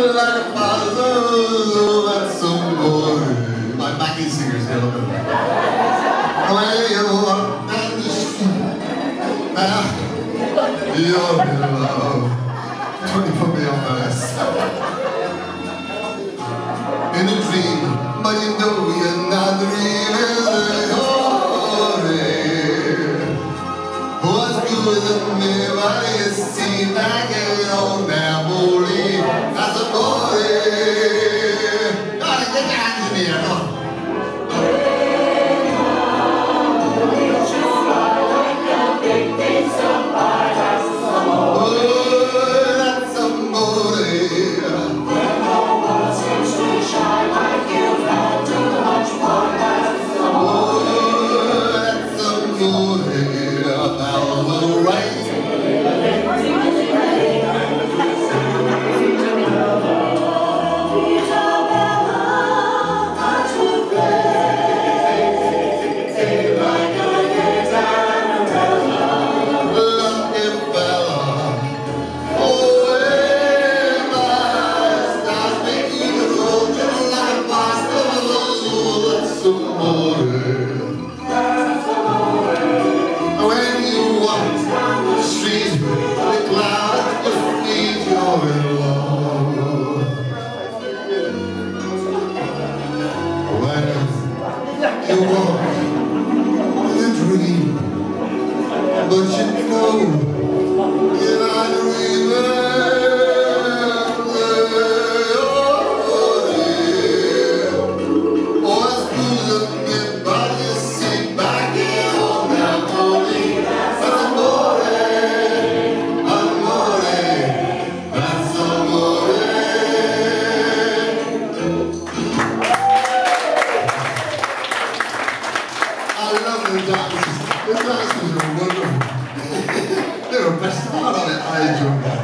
like a puzzle, that's some boy. My backing singer's here, look at that. When you walk down the street, you're in love. Don't you put me on my list. In a dream, but you know you're not dreaming. What's good with me, but you see back in old memory. That's a boy. Gotta get your hands in the air, come on. When you walk the street, the clouds just feed your love. When you walk in a dream, but you know you're not dreaming. I love the dances. The dances are wonderful. They're the best part of it. I enjoy it.